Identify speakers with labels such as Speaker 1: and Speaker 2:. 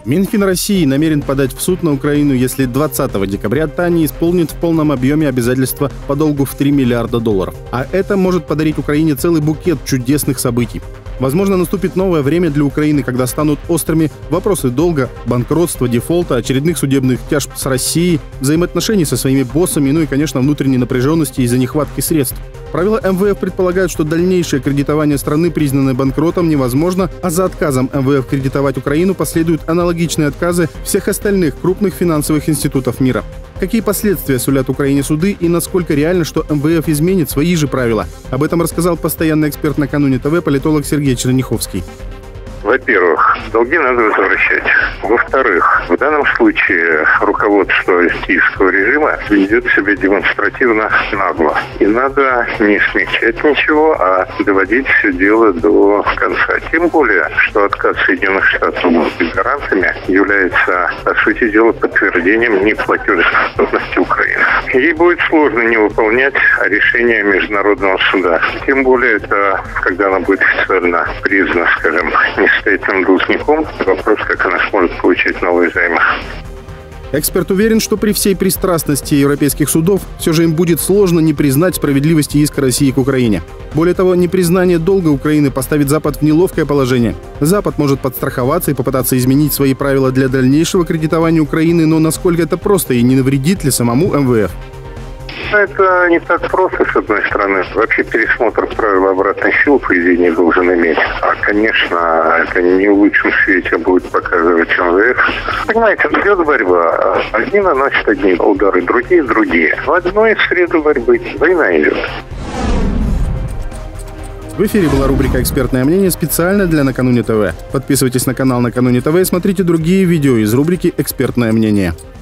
Speaker 1: Минфин России намерен подать в суд на Украину, если 20 декабря та не исполнит в полном объеме обязательства по долгу в $3 миллиарда. А это может подарить Украине целый букет чудесных событий. Возможно, наступит новое время для Украины, когда станут острыми вопросы долга, банкротства, дефолта, очередных судебных тяжб с Россией, взаимоотношений со своими боссами, ну и, конечно, внутренней напряженности из-за нехватки средств. Правила МВФ предполагают, что дальнейшее кредитование страны, признанной банкротом, невозможно, а за отказом МВФ кредитовать Украину последуют аналогичные отказы всех остальных крупных финансовых институтов мира. Какие последствия сулят Украине суды и насколько реально, что МВФ изменит свои же правила? Об этом рассказал постоянный эксперт «Накануне ТВ» политолог Сергей Черняховский.
Speaker 2: Во-первых, долги надо возвращать. Во-вторых, в данном случае руководство киевского режима ведет себя демонстративно нагло. И надо не смягчать ничего, а доводить все дело до конца. Тем более, что отказ Соединенных Штатов быть гарантами является, по сути дела, подтверждением неплатежеспособности Украины. Ей будет сложно не выполнять решения Международного суда. Тем более, это когда она будет официально признана, скажем, несостоятельным должником, вопрос, как она сможет получить новые займы.
Speaker 1: Эксперт уверен, что при всей пристрастности европейских судов все же им будет сложно не признать справедливости иска России к Украине. Более того, непризнание долга Украины поставит Запад в неловкое положение. Запад может подстраховаться и попытаться изменить свои правила для дальнейшего кредитования Украины, но насколько это просто и не навредит ли самому МВФ?
Speaker 2: Это не так просто, с одной стороны. Вообще пересмотр правил обратной силы, по идее, не должен иметь. А, конечно, это не в лучшем свете будет показывать МВФ. Понимаете, идет борьба. Одни наносят одни удары, другие – другие. В одной среду борьбы война идет.
Speaker 1: В эфире была рубрика «Экспертное мнение» специально для «Накануне ТВ». Подписывайтесь на канал «Накануне ТВ» и смотрите другие видео из рубрики «Экспертное мнение».